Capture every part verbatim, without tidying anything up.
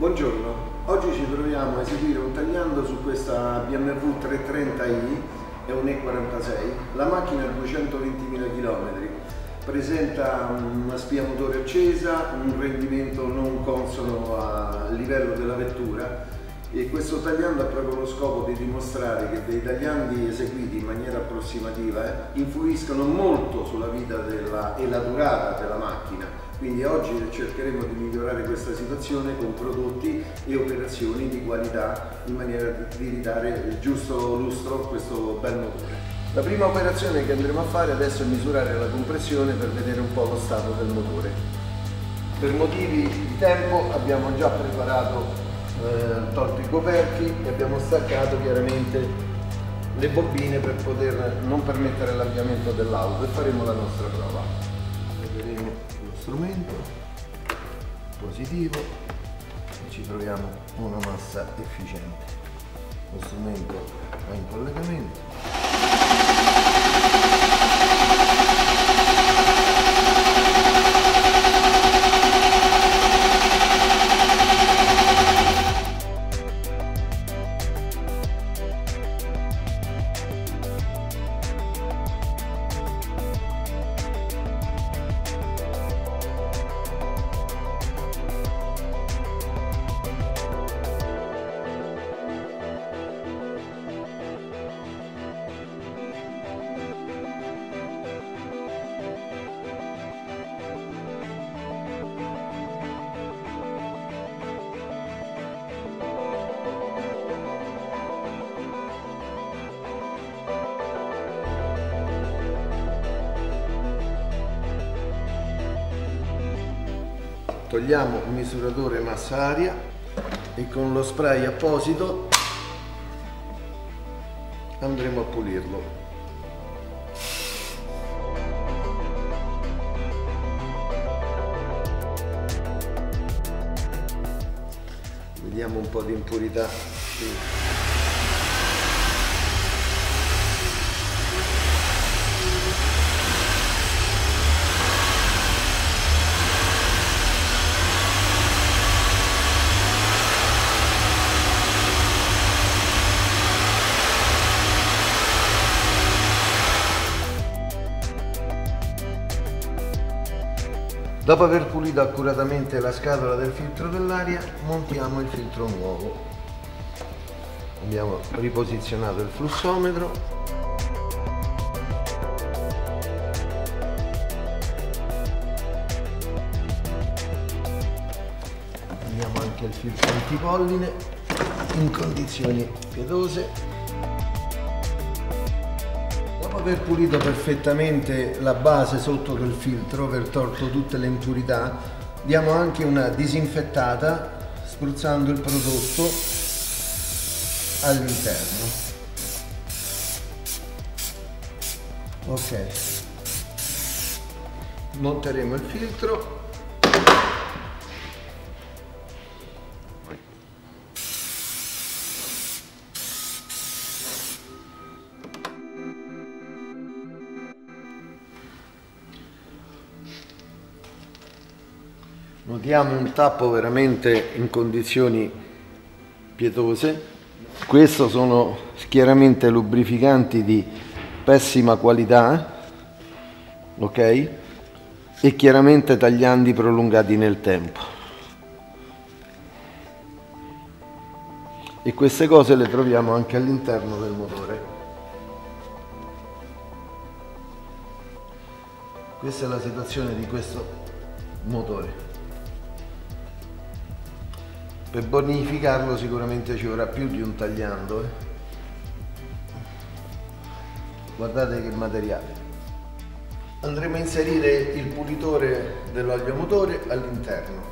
Buongiorno, oggi ci troviamo a eseguire un tagliando su questa B M W trecentotrenta i e un E quarantasei. La macchina ha duecentoventimila chilometri, presenta una spia motore accesa, un rendimento non consono al livello della vettura, e questo tagliando ha proprio lo scopo di dimostrare che dei tagliandi eseguiti in maniera approssimativa eh, influiscono molto sulla vita della, e la durata della macchina. Quindi oggi cercheremo di migliorare questa situazione con prodotti e operazioni di qualità in maniera di ridare il giusto lustro a questo bel motore. La prima operazione che andremo a fare adesso è misurare la compressione per vedere un po' lo stato del motore. Per motivi di tempo abbiamo già preparato, eh, tolto i coperchi e abbiamo staccato chiaramente le bobine per poter non permettere l'avviamento dell'auto, e faremo la nostra prova. Vedremo lo strumento positivo e ci troviamo una massa efficiente. Lo strumento va in collegamento. Togliamo il misuratore massa aria e con lo spray apposito andremo a pulirlo. Vediamo un po' di impurità. Dopo aver pulito accuratamente la scatola del filtro dell'aria, montiamo il filtro nuovo. Abbiamo riposizionato il flussometro. Abbiamo anche il filtro antipolline in condizioni pietose. Dopo aver pulito perfettamente la base sotto del filtro, aver tolto tutte le impurità, diamo anche una disinfettata spruzzando il prodotto all'interno. Ok, monteremo il filtro. Notiamo un tappo veramente in condizioni pietose. Questi sono chiaramente lubrificanti di pessima qualità, ok? E chiaramente tagliandi prolungati nel tempo. E queste cose le troviamo anche all'interno del motore. Questa è la situazione di questo motore. Per bonificarlo sicuramente ci vorrà più di un tagliando. Eh. Guardate che materiale. Andremo a inserire il pulitore dell'olio motore all'interno.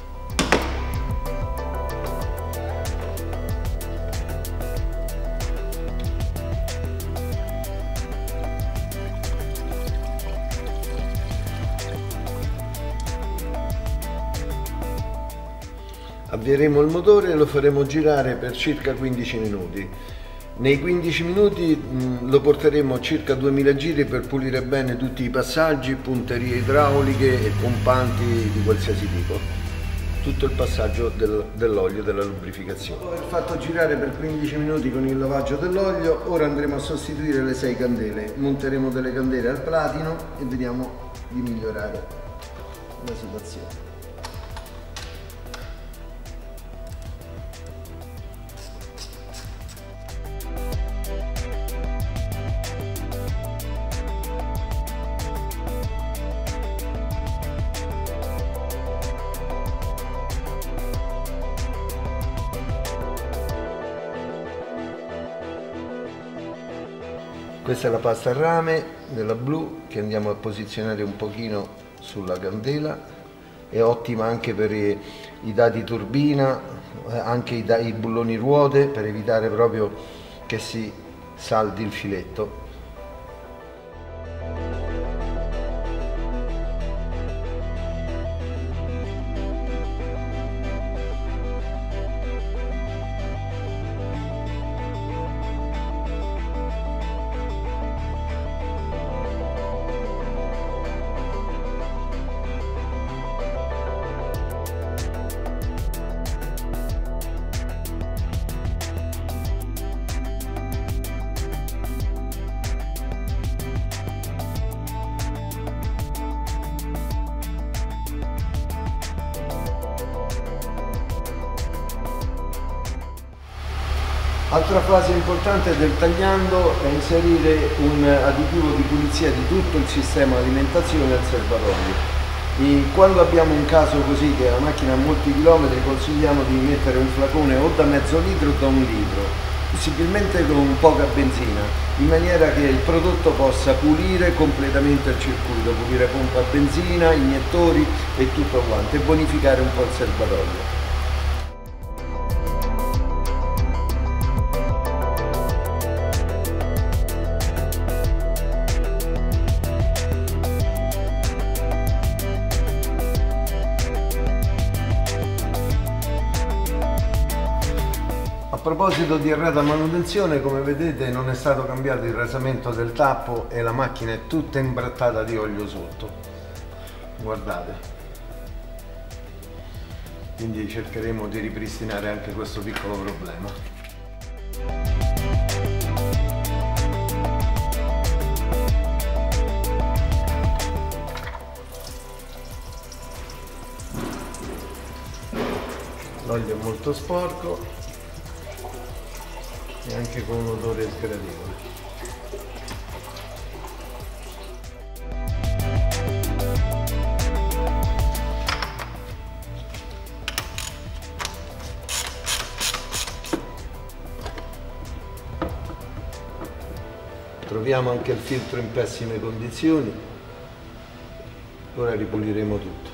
Avvieremo il motore e lo faremo girare per circa quindici minuti. Nei quindici minuti mh, lo porteremo a circa duemila giri per pulire bene tutti i passaggi, punterie idrauliche e pompanti di qualsiasi tipo. tutto il passaggio del, dell'olio, della lubrificazione. Dopo aver fatto girare per quindici minuti con il lavaggio dell'olio, ora andremo a sostituire le sei candele. Monteremo delle candele al platino e vediamo di migliorare la situazione. Questa è la pasta a rame della blu che andiamo a posizionare un pochino sulla candela, è ottima anche per i, i dadi turbina, anche i, i bulloni ruote, per evitare proprio che si saldi il filetto. Altra fase importante del tagliando è inserire un additivo di pulizia di tutto il sistema alimentazione al serbatoio. E quando abbiamo un caso così che la macchina ha molti chilometri, consigliamo di mettere un flacone o da mezzo litro o da un litro, possibilmente con poca benzina, in maniera che il prodotto possa pulire completamente il circuito, pulire pompa a benzina, iniettori e tutto quanto, e bonificare un po' il serbatoio. A proposito di errata manutenzione, come vedete non è stato cambiato il rasamento del tappo e la macchina è tutta imbrattata di olio sotto, guardate, quindi cercheremo di ripristinare anche questo piccolo problema. L'olio è molto sporco e anche con un odore sgradevole. Troviamo anche il filtro in pessime condizioni, ora ripuliremo tutto.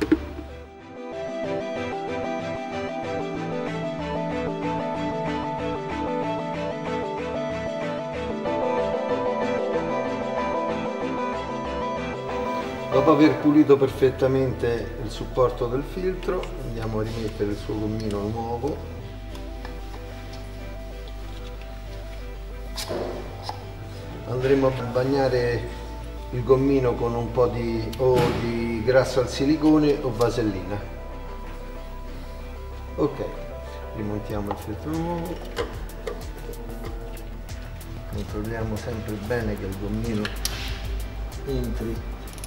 Dopo aver pulito perfettamente il supporto del filtro, andiamo a rimettere il suo gommino nuovo. Andremo a bagnare il gommino con un po' di, o di grasso al silicone o vasellina. Ok, rimontiamo il filtro nuovo. Controlliamo sempre bene che il gommino entri.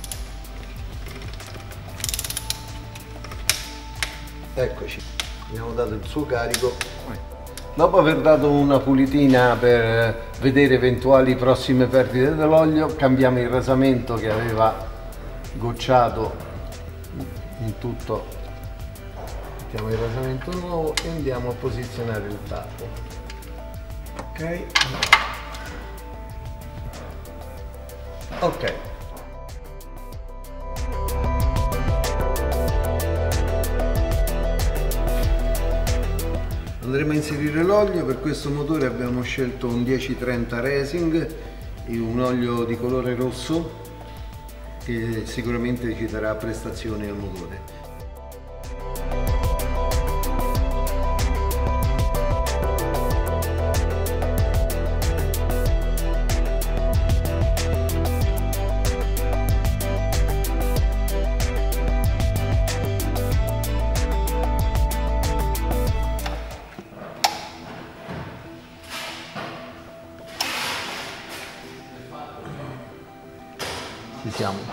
Eccoci, abbiamo dato il suo carico. Dopo aver dato una pulitina per vedere eventuali prossime perdite dell'olio, cambiamo il rasamento che aveva gocciato in tutto. Mettiamo il rasamento nuovo e andiamo a posizionare il tappo. Ok. Ok. Andremo a inserire l'olio. Per questo motore abbiamo scelto un dieci trenta Racing e un olio di colore rosso che sicuramente ci darà prestazioni al motore. passiamo.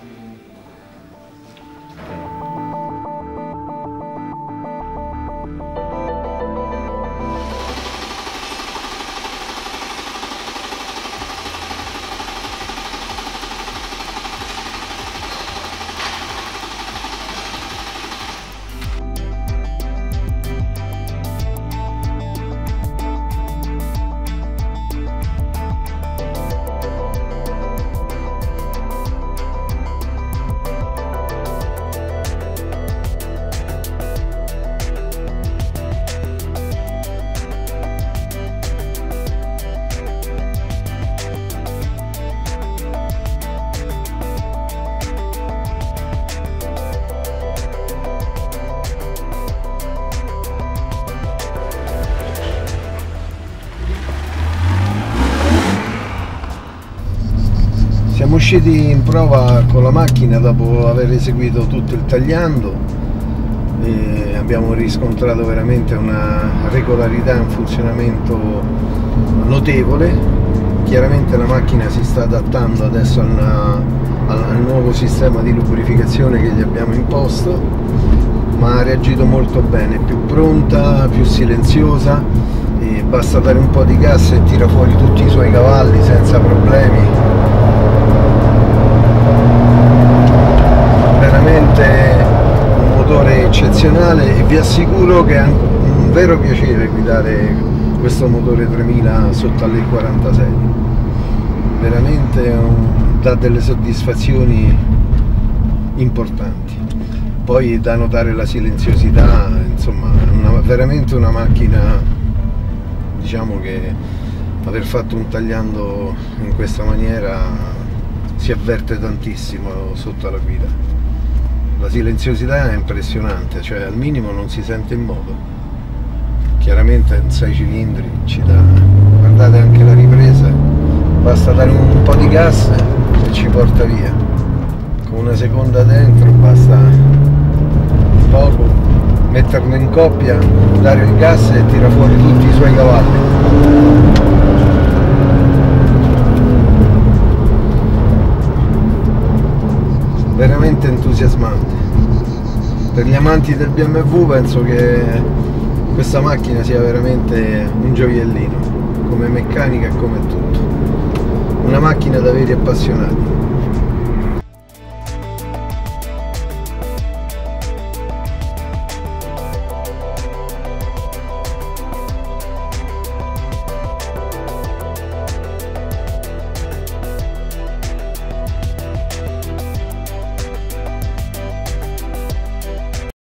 Siamo usciti in prova con la macchina dopo aver eseguito tutto il tagliando e abbiamo riscontrato veramente una regolarità, un funzionamento notevole. Chiaramente la macchina si sta adattando adesso al, al, al nuovo sistema di lubrificazione che gli abbiamo imposto, ma ha reagito molto bene, più pronta, più silenziosa, e basta dare un po' di gas e tira fuori tutti i suoi cavalli senza problemi. Veramente un motore eccezionale e vi assicuro che è un vero piacere guidare questo motore tremila sotto alle quarantasei. Veramente un, dà delle soddisfazioni importanti. Poi da notare la silenziosità, insomma, una, veramente una macchina, diciamo che aver fatto un tagliando in questa maniera si avverte tantissimo sotto la guida. La silenziosità è impressionante, cioè al minimo non si sente in moto. Chiaramente in sei cilindri ci dà, guardate anche la ripresa, basta dare un po' di gas e ci porta via. Con una seconda dentro basta poco, metterlo in coppia, dare il gas e tira fuori tutti i suoi cavalli. Veramente entusiasmante. Per gli amanti del B M W penso che questa macchina sia veramente un gioiellino, come meccanica e come tutto. Una macchina da veri appassionati.